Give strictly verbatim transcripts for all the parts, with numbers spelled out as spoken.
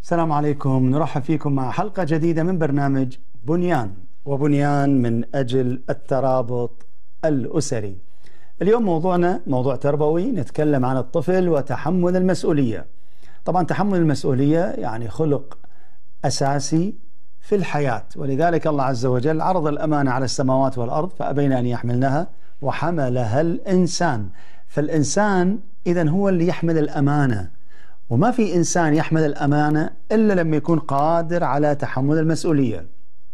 السلام عليكم، نرحب فيكم مع حلقة جديدة من برنامج بنيان وبنيان من أجل الترابط الأسري. اليوم موضوعنا موضوع تربوي، نتكلم عن الطفل وتحمل المسؤولية. طبعا تحمل المسؤولية يعني خلق أساسي في الحياة، ولذلك الله عز وجل عرض الأمانة على السماوات والأرض فأبين أن يحملنها وحملها الإنسان. فالإنسان إذن هو اللي يحمل الأمانة، وما في إنسان يحمل الأمانة إلا لما يكون قادر على تحمل المسؤولية.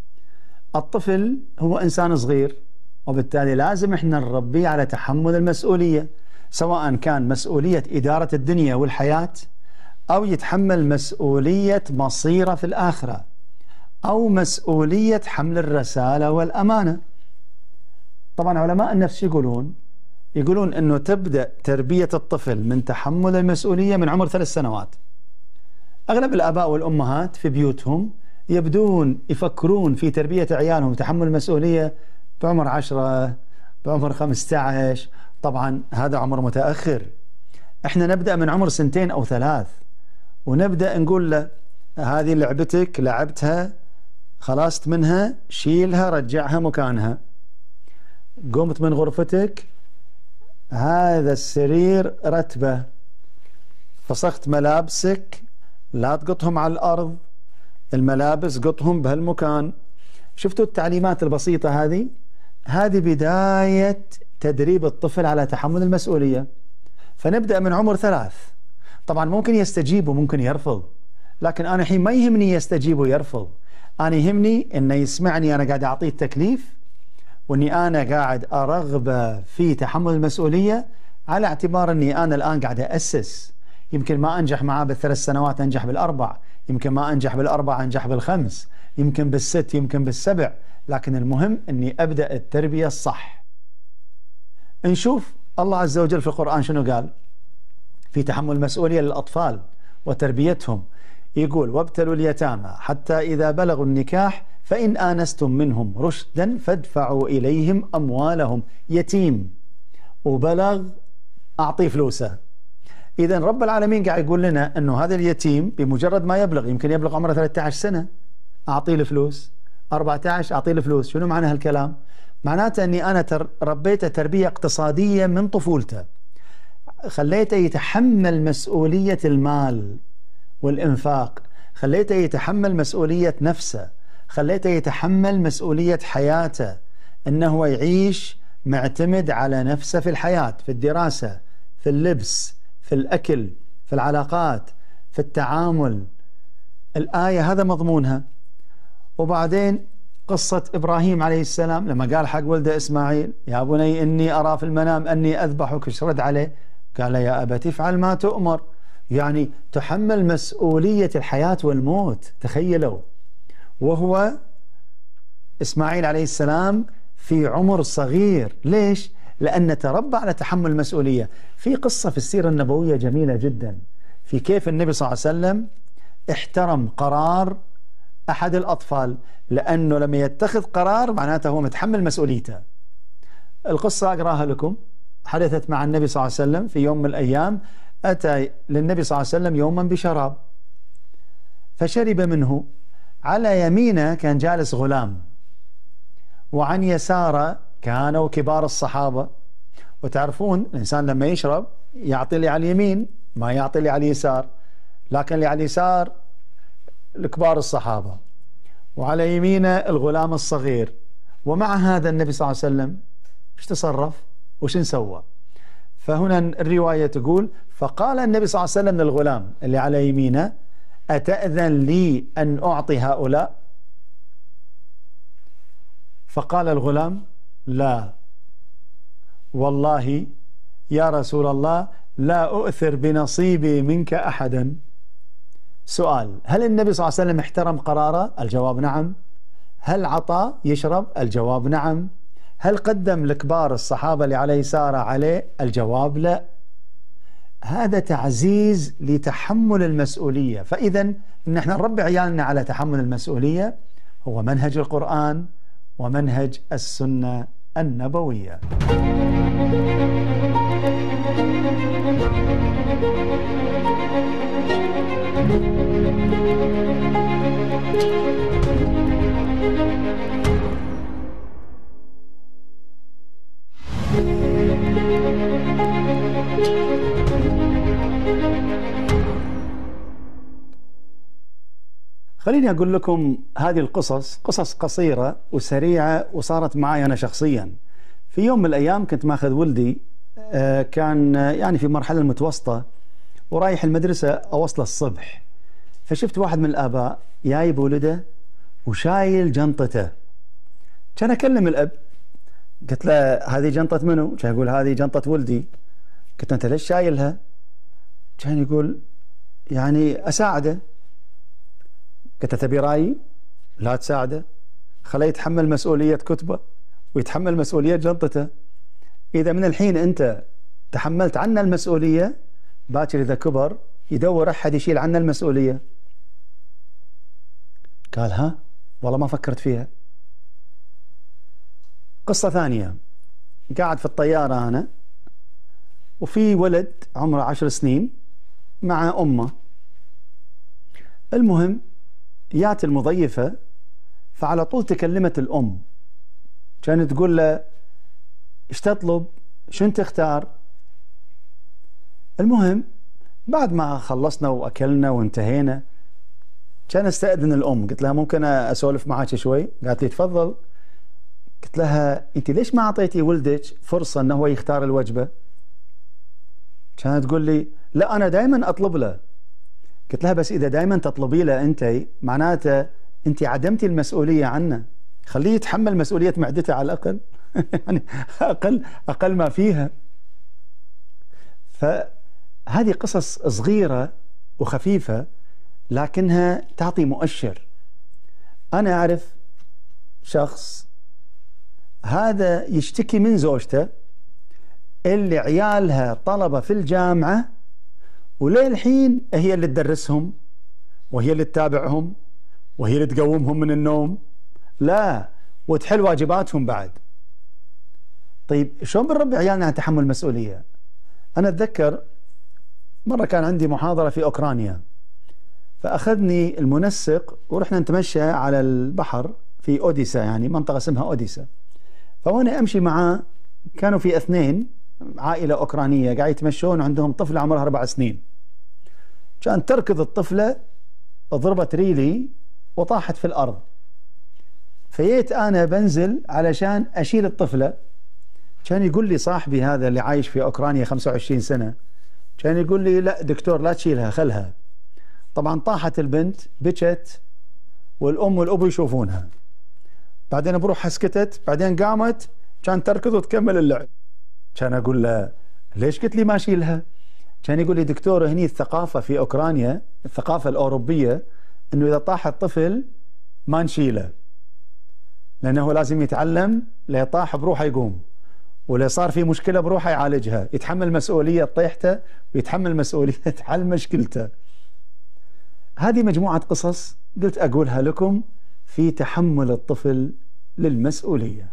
الطفل هو إنسان صغير، وبالتالي لازم إحنا نربيه على تحمل المسؤولية، سواء كان مسؤولية إدارة الدنيا والحياة، أو يتحمل مسؤولية مصيره في الآخرة، أو مسؤولية حمل الرسالة والأمانة. طبعا علماء النفس يقولون يقولون أنه تبدأ تربية الطفل من تحمل المسؤولية من عمر ثلاث سنوات. أغلب الآباء والأمهات في بيوتهم يبدون يفكرون في تربية عيالهم تحمل المسؤولية بعمر عشرة، بعمر خمسة عشر. طبعا هذا عمر متأخر. احنا نبدأ من عمر سنتين أو ثلاث، ونبدأ نقول له هذه لعبتك لعبتها، خلصت منها شيلها رجعها مكانها. قمت من غرفتك، هذا السرير رتبه، فسخت ملابسك لا تقطهم على الأرض، الملابس قطهم بهالمكان. شفتوا التعليمات البسيطة هذه؟ هذه بداية تدريب الطفل على تحمل المسؤولية. فنبدأ من عمر ثلاث. طبعا ممكن يستجيب وممكن يرفض، لكن أنا الحين ما يهمني يستجيب ويرفض، أنا يهمني أنه يسمعني أنا قاعد أعطيه التكليف، وأني أنا قاعد أرغبه في تحمل المسؤولية، على اعتبار أني أنا الآن قاعد أسس. يمكن ما أنجح معاه بالثلاث سنوات، أنجح بالأربع، يمكن ما أنجح بالأربع، أنجح بالخمس، يمكن بالست، يمكن بالسبع، لكن المهم أني أبدأ التربية الصح. نشوف الله عز وجل في القرآن شنو قال في تحمل المسؤولية للأطفال وتربيتهم. يقول: وابتلوا اليتامى حتى إذا بلغوا النكاح فإن آنستم منهم رشدا فادفعوا إليهم أموالهم. يتيم وبلغ، أعطيه فلوسه. إذا رب العالمين قاعد يقول لنا أنه هذا اليتيم بمجرد ما يبلغ، يمكن يبلغ عمره ثلاثة عشر سنة، أعطيه الفلوس، أربعة عشر أعطيه الفلوس. شنو معنى هالكلام؟ معناته أني أنا تر ربيته تربية اقتصادية من طفولته، خليته يتحمل مسؤولية المال والإنفاق، خليته يتحمل مسؤولية نفسه، خليته يتحمل مسؤولية حياته، أنه يعيش معتمد على نفسه في الحياة، في الدراسة، في اللبس، في الأكل، في العلاقات، في التعامل. الآية هذا مضمونها. وبعدين قصة إبراهيم عليه السلام لما قال حق ولده إسماعيل: يا بني إني أرى في المنام أني أذبحك، ايش رد عليه؟ قال: يا أبت افعل ما تؤمر. يعني تحمل مسؤولية الحياة والموت. تخيلوا، وهو إسماعيل عليه السلام في عمر صغير. ليش؟ لأن تربى على تحمل المسؤولية. في قصة في السيرة النبوية جميلة جدا في كيف النبي صلى الله عليه وسلم احترم قرار أحد الأطفال، لأنه لما يتخذ قرار معناته هو متحمل مسؤوليته. القصة أقراها لكم. حدثت مع النبي صلى الله عليه وسلم في يوم من الأيام، أتى للنبي صلى الله عليه وسلم يوما بشراب فشرب منه. على يمينه كان جالس غلام، وعن يساره كانوا كبار الصحابة. وتعرفون الإنسان لما يشرب يعطي لي على اليمين، ما يعطي لي على اليسار، لكن اللي على اليسار الكبار الصحابة، وعلى يمينه الغلام الصغير. ومع هذا النبي صلى الله عليه وسلم ايش تصرف وش نسوى؟ فهنا الرواية تقول: فقال النبي صلى الله عليه وسلم للغلام اللي على يمينه: أتأذن لي أن أعطي هؤلاء؟ فقال الغلام: لا والله يا رسول الله لا أؤثر بنصيبي منك أحدا. سؤال: هل النبي صلى الله عليه وسلم احترم قراره؟ الجواب نعم. هل عطى يشرب؟ الجواب نعم. هل قدم لكبار الصحابة اللي على يساره عليه؟ الجواب لا. هذا تعزيز لتحمل المسؤولية. فإذا إن احنا نربي عيالنا على تحمل المسؤولية هو منهج القرآن ومنهج السنة النبوية. Thank you. خليني أقول لكم هذه القصص قصص قصيرة وسريعة وصارت معي أنا شخصيا. في يوم من الأيام كنت ماخذ ولدي، كان يعني في مرحلة المتوسطة ورايح المدرسة أوصله الصبح، فشفت واحد من الآباء جايب ولده وشايل جنطته. كان أكلم الأب، قلت له هذه جنطة منو؟ كان يقول هذه جنطة ولدي. قلت له أنت ليش شايلها؟ كان يقول يعني أساعده. قلت له تبي رأيي؟ لا تساعده، خليه يتحمل مسؤولية كتبه ويتحمل مسؤولية جنطته. إذا من الحين أنت تحملت عنا المسؤولية، باكر إذا كبر يدور أحد يشيل عنا المسؤولية. قال ها والله ما فكرت فيها. قصة ثانية، قاعد في الطيارة أنا وفي ولد عمره عشر سنين مع أمه. المهم جات المضيفة فعلى طول تكلمت الأم، كانت تقول له ايش تطلب؟ شنو تختار؟ المهم بعد ما خلصنا وأكلنا وانتهينا كان استأذن الأم، قلت لها ممكن أسولف معك شوي؟ قالت لي تفضل. قلت لها أنت ليش ما أعطيتي ولدك فرصة أنه هو يختار الوجبة؟ كانت تقول لي لا أنا دائما أطلب له. قلت لها بس إذا دائما تطلبي له أنت معناته أنت عدمتي المسؤولية عنه، خليه يتحمل مسؤولية معدته على الأقل يعني أقل أقل ما فيها. فهذه قصص صغيرة وخفيفة لكنها تعطي مؤشر. أنا أعرف شخص هذا يشتكي من زوجته اللي عيالها طلبة في الجامعة وللحين هي اللي تدرسهم وهي اللي تتابعهم وهي اللي تقومهم من النوم، لا وتحل واجباتهم بعد. طيب شلون بنربي عيالنا على تحمل مسؤولية؟ أنا أتذكر مرة كان عندي محاضرة في أوكرانيا، فأخذني المنسق ورحنا نتمشى على البحر في أوديسا، يعني منطقة اسمها أوديسا. فوانا أمشي معاه كانوا في اثنين عائلة أوكرانية قاعد يتمشون عندهم طفلة عمرها أربع سنين. كان تركض الطفلة، ضربت ريلي وطاحت في الأرض. فجيت أنا بنزل علشان أشيل الطفلة، كان يقول لي صاحبي هذا اللي عايش في أوكرانيا خمسة وعشرين سنة، كان يقول لي لا دكتور لا تشيلها خلها. طبعا طاحت البنت بكت والأم والأبو يشوفونها، بعدين بروحها سكتت، بعدين قامت كان تركض وتكمل اللعب. كان أقول له ليش قلت لي ما أشيلها؟ كان يقول لي دكتور هني الثقافة في أوكرانيا الثقافة الأوروبية أنه إذا طاح الطفل ما نشيله، لأنه لازم يتعلم لا يطاح بروحه يقوم، ولا صار في مشكلة بروحه يعالجها، يتحمل مسؤولية طيحته ويتحمل مسؤولية حل مشكلته. هذه مجموعة قصص قلت أقولها لكم في تحمل الطفل للمسؤولية.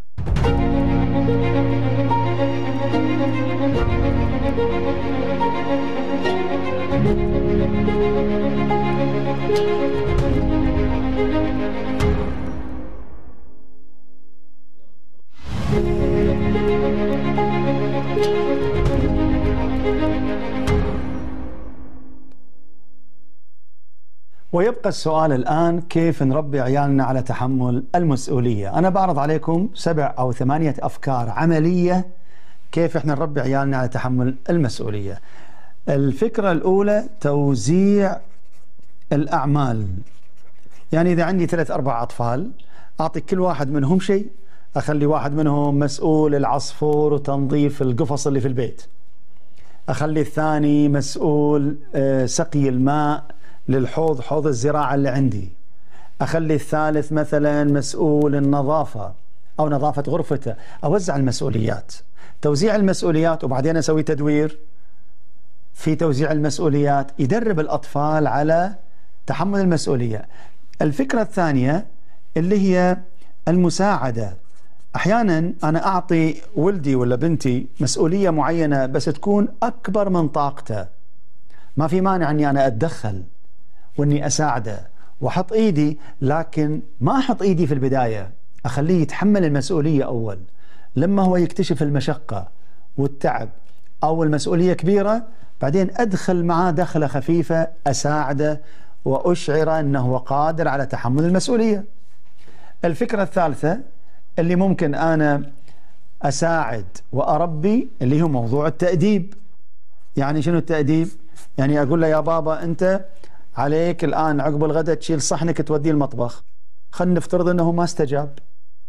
ويبقى السؤال الآن كيف نربي عيالنا على تحمل المسؤولية؟ أنا بعرض عليكم سبع أو ثمانية أفكار عملية كيف إحنا نربي عيالنا على تحمل المسؤولية. الفكرة الأولى توزيع الأعمال. يعني إذا عندي ثلاث أربع أطفال أعطي كل واحد منهم شيء، أخلي واحد منهم مسؤول العصفور وتنظيف القفص اللي في البيت، أخلي الثاني مسؤول سقي الماء للحوض حوض الزراعة اللي عندي، أخلي الثالث مثلا مسؤول النظافة أو نظافة غرفته. أوزع المسؤوليات، توزيع المسؤوليات، وبعدين أسوي تدوير في توزيع المسؤوليات يدرب الأطفال على تحمل المسؤولية. الفكرة الثانية اللي هي المساعدة. أحيانا أنا أعطي ولدي ولا بنتي مسؤولية معينة بس تكون أكبر من طاقته، ما في مانع أني أنا أتدخل وإني أساعده وأحط إيدي، لكن ما أحط إيدي في البداية، أخليه يتحمل المسؤولية أول. لما هو يكتشف المشقة والتعب أو المسؤولية كبيرة، بعدين أدخل معاه دخلة خفيفة أساعده وأشعر أنه قادر على تحمل المسؤولية. الفكرة الثالثة اللي ممكن أنا أساعد وأربي اللي هو موضوع التأديب. يعني شنو التأديب؟ يعني أقول له يا بابا أنت عليك الآن عقب الغداء تشيل صحنك توديه المطبخ. خلينا نفترض أنه ما استجاب.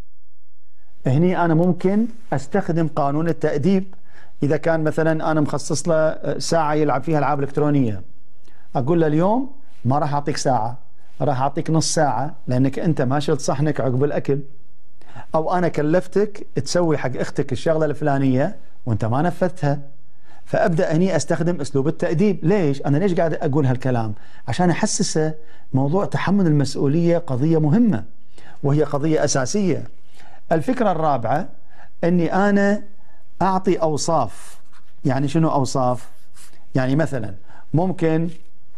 هني أنا ممكن أستخدم قانون التأديب. إذا كان مثلا أنا مخصص له ساعة يلعب فيها ألعاب إلكترونية، أقول له اليوم ما راح أعطيك ساعة، راح أعطيك نص ساعة لأنك أنت ما شلت صحنك عقب الأكل، أو أنا كلفتك تسوي حق أختك الشغلة الفلانية وأنت ما نفذتها. فأبدأ هني أستخدم أسلوب التأديب. ليش؟ أنا ليش قاعد أقول هالكلام؟ عشان أحسسه موضوع تحمل المسؤولية قضية مهمة وهي قضية أساسية. الفكرة الرابعة أني أنا أعطي أوصاف. يعني شنو أوصاف؟ يعني مثلا ممكن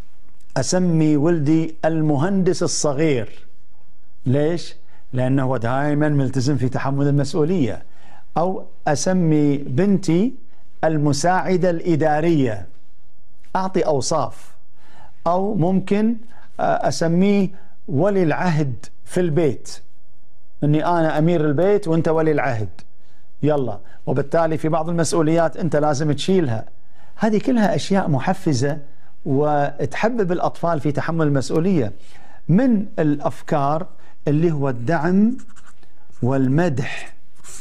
أسمي ولدي المهندس الصغير. ليش؟ لأنه هو دائما ملتزم في تحمل المسؤولية. أو أسمي بنتي المساعدة الإدارية. أعطي أوصاف. أو ممكن أسميه ولي العهد في البيت، أني أنا أمير البيت وأنت ولي العهد، يلا، وبالتالي في بعض المسؤوليات أنت لازم تشيلها. هذه كلها أشياء محفزة وتحبب الأطفال في تحمل المسؤولية. من الأفكار اللي هو الدعم والمدح.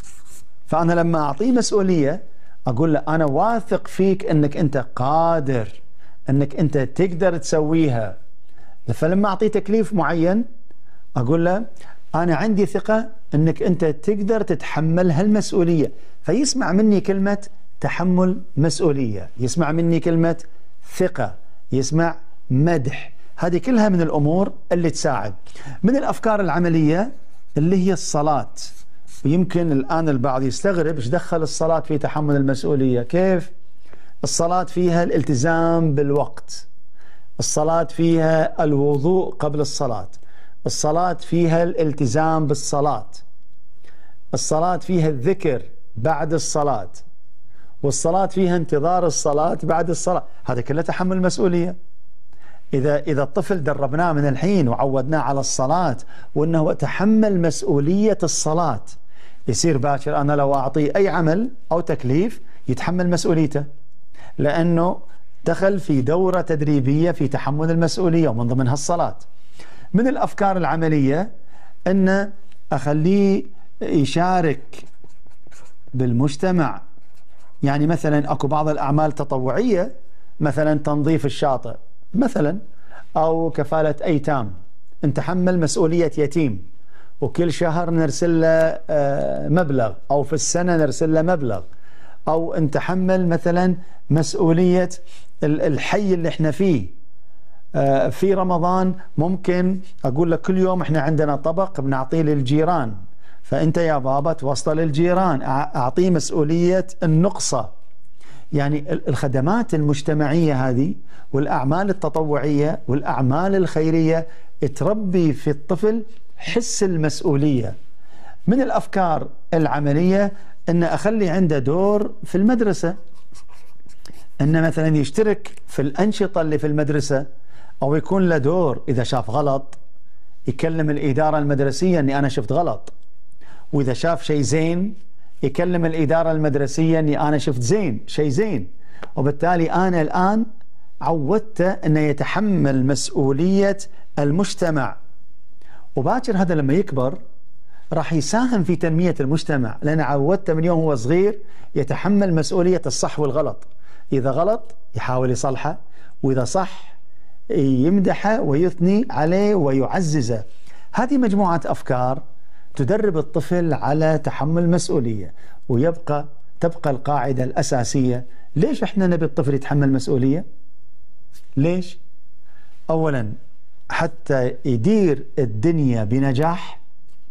فأنا لما أعطيه مسؤولية أقول له أنا واثق فيك أنك أنت قادر، أنك أنت تقدر تسويها. فلما أعطيه تكليف معين أقول له أنا عندي ثقة أنك أنت تقدر تتحمل هالمسؤولية. فيسمع مني كلمة تحمل مسؤولية، يسمع مني كلمة ثقة، يسمع مدح. هذه كلها من الأمور اللي تساعد. من الأفكار العملية اللي هي الصلاة. ويمكن الآن البعض يستغرب إيش دخل الصلاة في تحمل المسؤولية؟ كيف؟ الصلاة فيها الالتزام بالوقت، الصلاة فيها الوضوء قبل الصلاة، الصلاة فيها الالتزام بالصلاة، الصلاة فيها الذكر بعد الصلاة، والصلاة فيها انتظار الصلاة بعد الصلاة. هذا كله تحمل مسؤولية. إذا إذا الطفل دربناه من الحين وعودناه على الصلاة وأنه تحمل مسؤولية الصلاة، يصير باكر أنا لو أعطيه أي عمل أو تكليف يتحمل مسؤوليته، لأنه دخل في دورة تدريبية في تحمل المسؤولية ومن ضمنها الصلاة. من الأفكار العملية أن أخليه يشارك بالمجتمع. يعني مثلا أكو بعض الأعمال التطوعية، مثلا تنظيف الشاطئ مثلا، أو كفالة أيتام، نتحمل مسؤولية يتيم وكل شهر نرسل له مبلغ، أو في السنة نرسل له مبلغ. أو نتحمل مثلا مسؤولية الحي اللي احنا فيه. في رمضان ممكن أقول لك كل يوم احنا عندنا طبق بنعطيه للجيران، فأنت يا بابا توصل للجيران، أعطيه مسؤولية النقصة. يعني الخدمات المجتمعية هذه والأعمال التطوعية والأعمال الخيرية تربي في الطفل حس المسؤولية. من الأفكار العملية أن أخلي عنده دور في المدرسة، أن مثلا يشترك في الأنشطة اللي في المدرسة، أو يكون له دور إذا شاف غلط يكلم الإدارة المدرسية أني أنا شفت غلط، وإذا شاف شيء زين يكلم الإدارة المدرسية أني أنا شفت زين شيء زين. وبالتالي أنا الآن عودته أنه يتحمل مسؤولية المجتمع، وباكر هذا لما يكبر راح يساهم في تنمية المجتمع، لأن عودته من يوم هو صغير يتحمل مسؤولية الصح والغلط. إذا غلط يحاول يصلحه، وإذا صح يمدحه ويثني عليه ويعززه. هذه مجموعة أفكار تدرب الطفل على تحمل مسؤولية. ويبقى تبقى القاعدة الأساسية. ليش احنا نبي الطفل يتحمل مسؤولية؟ ليش؟ أولا حتى يدير الدنيا بنجاح،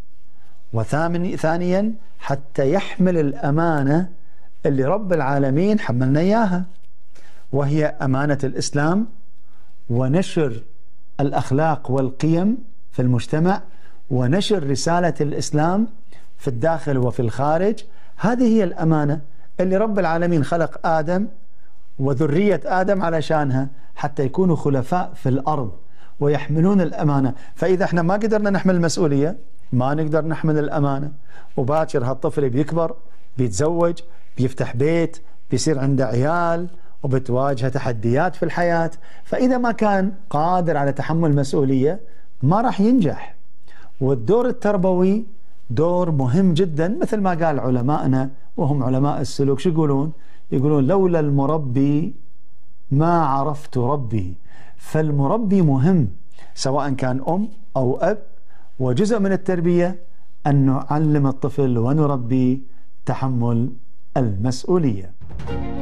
وثانيا حتى يحمل الأمانة اللي رب العالمين حملنا إياها، وهي أمانة الإسلام ونشر الأخلاق والقيم في المجتمع ونشر رسالة الإسلام في الداخل وفي الخارج. هذه هي الأمانة اللي رب العالمين خلق آدم وذرية آدم علشانها، حتى يكونوا خلفاء في الأرض ويحملون الأمانة. فإذا احنا ما قدرنا نحمل المسؤولية ما نقدر نحمل الأمانة، وباكر هالطفل بيكبر بيتزوج بيفتح بيت بيصير عنده عيال وبتواجهه تحديات في الحياة. فإذا ما كان قادر على تحمل مسؤولية ما راح ينجح. والدور التربوي دور مهم جدا، مثل ما قال علماءنا وهم علماء السلوك. شو يقولون؟ يقولون لولا المربي ما عرفت ربي. فالمربي مهم سواء كان أم أو أب، وجزء من التربية أن نعلم الطفل ونربي تحمل المسؤولية.